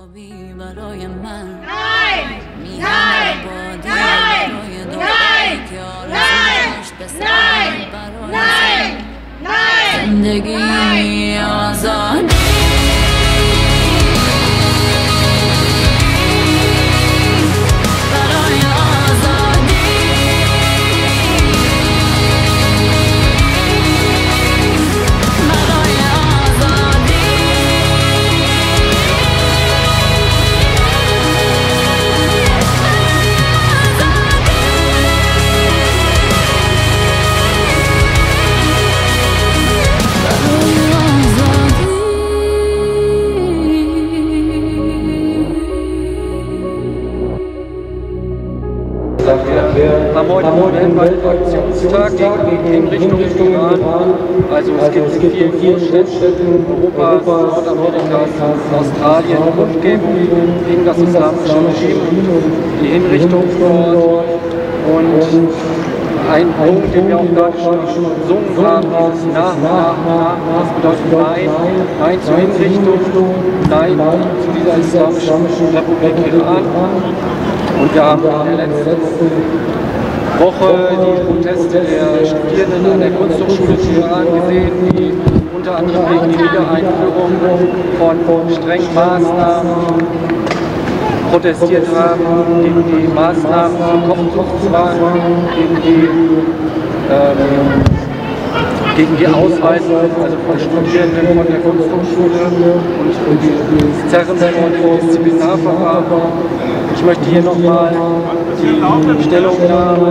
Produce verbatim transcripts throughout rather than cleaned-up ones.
Haben heute einen weltweiten Aktionstag gegen die Hinrichtung im Iran. Also es gibt in vielen, vielen Städten Europas, Nordamerikas, Australien Kundgebung gegen das islamische Regime, die Hinrichtung dort. Und ein Punkt, den wir auch gerade schon gesungen haben, dieses Nach, Nach, Nach, das bedeutet Nein, Nein zur Hinrichtung, Nein zu dieser islamischen Republik Iran. Und wir haben in der letzten Woche die Proteste der Studierenden an der Kunsthochschule Iran gesehen, die unter anderem gegen die Wiedereinführung von strengen Maßnahmen protestiert haben, gegen die Maßnahmen zum Kopftuchzwang, gegen die ähm, gegen die Ausweisung also von Studierenden von der Kunsthochschule und die Zerren von dem Disziplinarverfahren. Ich möchte hier nochmal die Stellungnahme,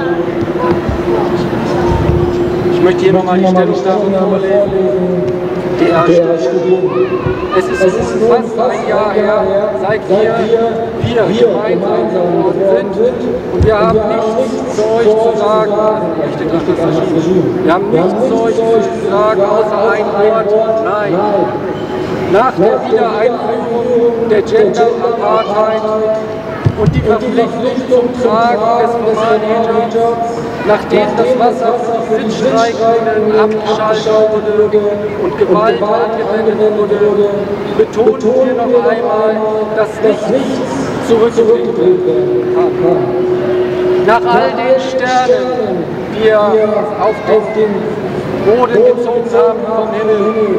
ich möchte hier nochmal die Stellungnahme vorlesen, der Studierenden. Es ist, es ist fast ein Jahr her, seit wir hier gemeinsam geworden sind und wir haben nichts zu euch zu sagen, wir haben nichts zu euch zu sagen, außer ein Wort, nein. Nach der Wiedereinführung der Gender-Apartheid und die Verpflichtung zum Tragen des normalen Hijabs, nachdem das Wasser für die Sitzstreikenden abgeschaltet wurde und Gewalt angewendet wurde, betonen wir noch einmal, dass nichts zurückgedreht werden kann. Nach all den Sternen, die wir auf den Boden gezogen haben vom Himmel,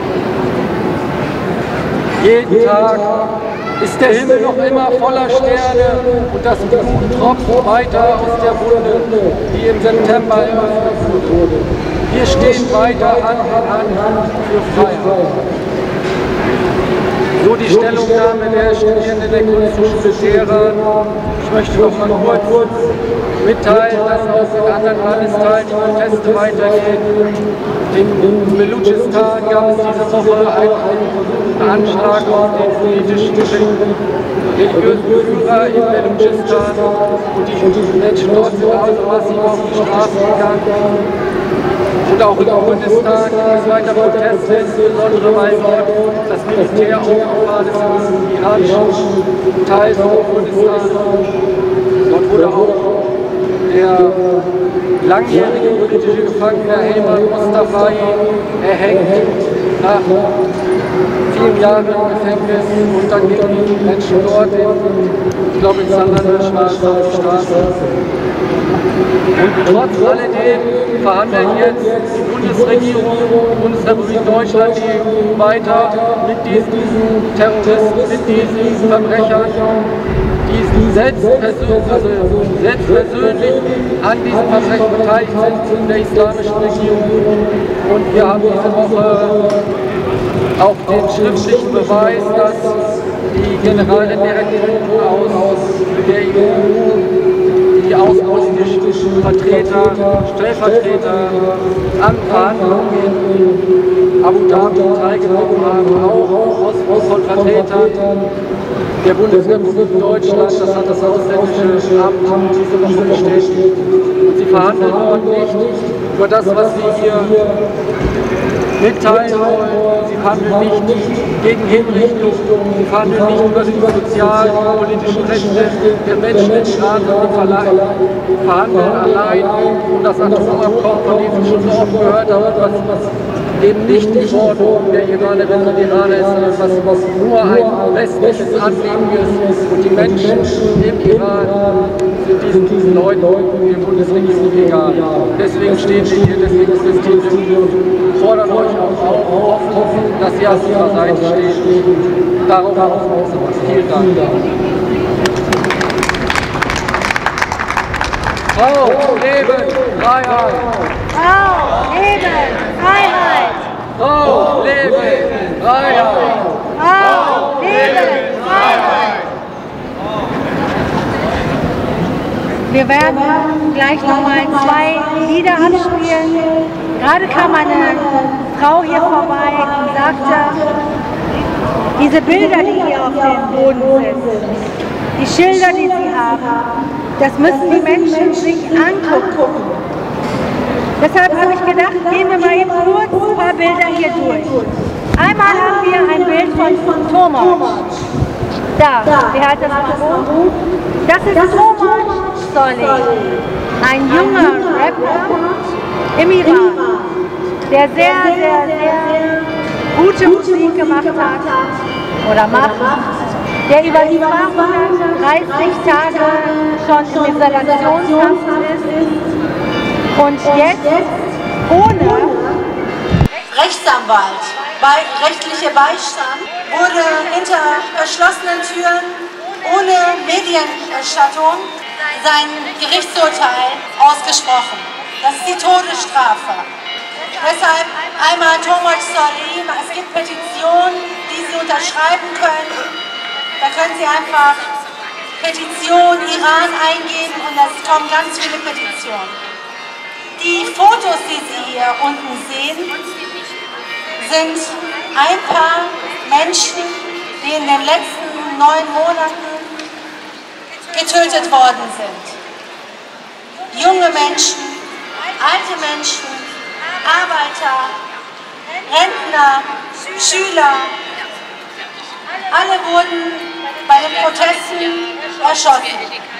jeden Tag ist der Himmel noch immer voller Sterne und das Blut tropft weiter aus der Wunde, die im September eröffnet wurde. Wir stehen weiter Hand in Hand für Freiheit. So die Stellungnahme der Studierenden der Kunsthochschule Teheran. Ich möchte noch mal kurz mitteilen, dass auch in anderen Landesteilen die Proteste weitergehen. In Belutschistan gab es diese Woche einen Anschlag auf den politischen religiösen Führer in Belutschistan und die Menschen dort sind also massiv auf die Straße gegangen. Und auch in Kurdistan gibt es weiter Proteste, insbesondere weil dort das Militär aufgefahren ist im iranischen Teil von Kurdistan. Dort wurde auch der langjährige politische Gefangene Helman Mustafai erhängt nach vielen Jahren im Gefängnis und dann gegen die Menschen dort in, ich glaube in Sandandasch war es auf die Straße. Und trotz alledem verhandeln jetzt die Bundesregierung, die Bundesrepublik Deutschland eben weiter mit diesen Terroristen, mit diesen Verbrechern, die selbst, also selbst persönlich an diesen Verbrechen beteiligt sind in der islamischen Regierung. Und wir haben diese Woche auch den schriftlichen Beweis, dass die Generaldirektoren aus der E U, die außenpolitischen Vertreter, Stellvertreter an Verhandlungen in Abu Dhabi teilgenommen haben, auch von Vertretern der Bundesrepublik Deutschland. Das hat das Ausländische Amt diese Woche bestätigt. Und sie verhandeln dort nicht über das, was wir hier mitteilen wollen. Sie verhandeln nicht gegen Hinrichtung, sie verhandeln nicht über die sozialen und politischen Rechte der Menschen in Iran, sondern sie verhandeln allein um das Atomabkommen, von dem wir schon so oft gehört haben, was eben nicht die Forderung der Iranerinnen und Iraner ist, sondern was, was nur ein westliches Anliegen ist. Und die Menschen im Iran sind diesen Leuten der Bundesregierung egal. Deswegen stehen wir hier, deswegen protestieren wir und fordern euch auch auf, hoffen, dass ihr auf unserer Seite steht. Darauf aufmerksam. Vielen Dank. Frau, Leben, Freiheit! Frau, Leben, Freiheit! Frau, Leben, Freiheit! Frau, Leben, Freiheit! Wir werden gleich nochmal zwei Lieder abspielen. Gerade kam eine Frau hier vorbei und sagte, diese Bilder, die hier auf dem Boden sind, die Schilder, die sie haben, das müssen die Menschen sich angucken. Deshalb habe ich gedacht, gehen wir mal eben kurz ein paar Bilder hier durch. Einmal haben wir ein Bild von Tomasz. Da, wer hat das mal hoch? Das ist Tomasz Saleh, ein junger Rapper im Iran, der sehr, sehr, sehr gute Musik gemacht hat oder macht, der über zweihundertdreißig Tage schon in Isolationshaft ist und jetzt ohne Rechtsanwalt, bei rechtlicher Beistand, wurde hinter verschlossenen Türen ohne Medienerstattung sein Gerichtsurteil ausgesprochen. Das ist die Todesstrafe. Deshalb einmal Tomasz Saleh, es gibt Petitionen, die Sie unterschreiben können. Da können Sie einfach Petition Iran eingeben und es kommen ganz viele Petitionen. Die Fotos, die Sie hier unten sehen, sind ein paar Menschen, die in den letzten neun Monaten getötet worden sind. Junge Menschen, alte Menschen, Arbeiter, Rentner, Schüler, alle wurden bei den Protesten erschossen.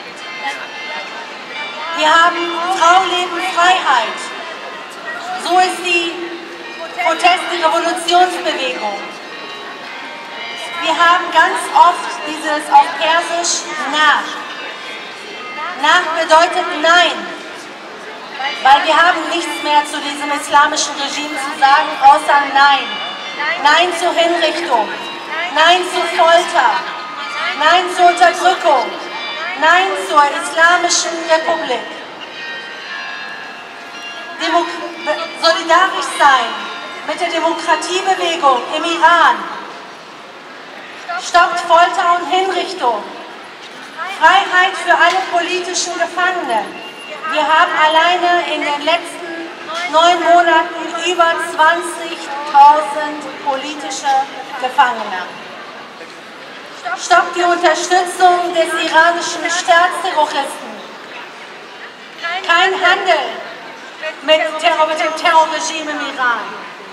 Wir haben Frau, Leben, Freiheit. So ist die Protest-, die Revolutionsbewegung. Wir haben ganz oft dieses auf Persisch nach. Nach bedeutet Nein. Weil wir haben nichts mehr zu diesem islamischen Regime zu sagen, außer Nein. Nein zur Hinrichtung. Nein zu Folter. Nein zur Unterdrückung. Nein zur Islamischen Republik. Demo solidarisch sein mit der Demokratiebewegung im Iran. Stoppt Folter und Hinrichtung. Freiheit für alle politischen Gefangenen. Wir haben alleine in den letzten neun Monaten über zwanzigtausend politische Gefangene. Stoppt die Unterstützung des iranischen Staatsterroristen. Kein Handel mit, Terror, mit dem Terrorregime im Iran.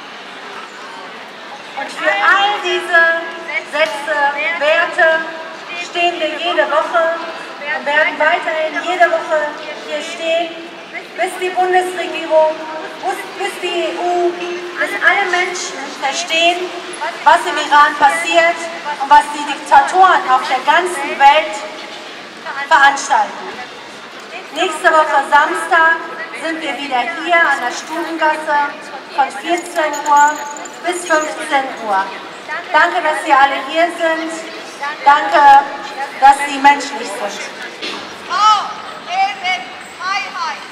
Und für all diese Sätze, Werte stehen wir jede Woche und werden weiterhin jede Woche hier stehen, bis die Bundesregierung, bis die E U, bis alle Menschen verstehen, was im Iran passiert und was die Diktatoren auf der ganzen Welt veranstalten. Nächste Woche Samstag sind wir wieder hier an der Stubengasse von vierzehn Uhr bis fünfzehn Uhr. Danke, dass Sie alle hier sind. Danke, dass Sie menschlich sind. Frau, Leben, Freiheit.